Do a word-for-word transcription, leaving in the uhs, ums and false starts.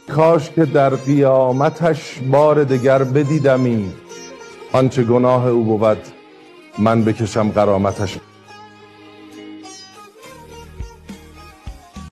کاش که در قیامتش بار دگر بدیدمی، آنچه گناه او بود من بکشم غرامتش.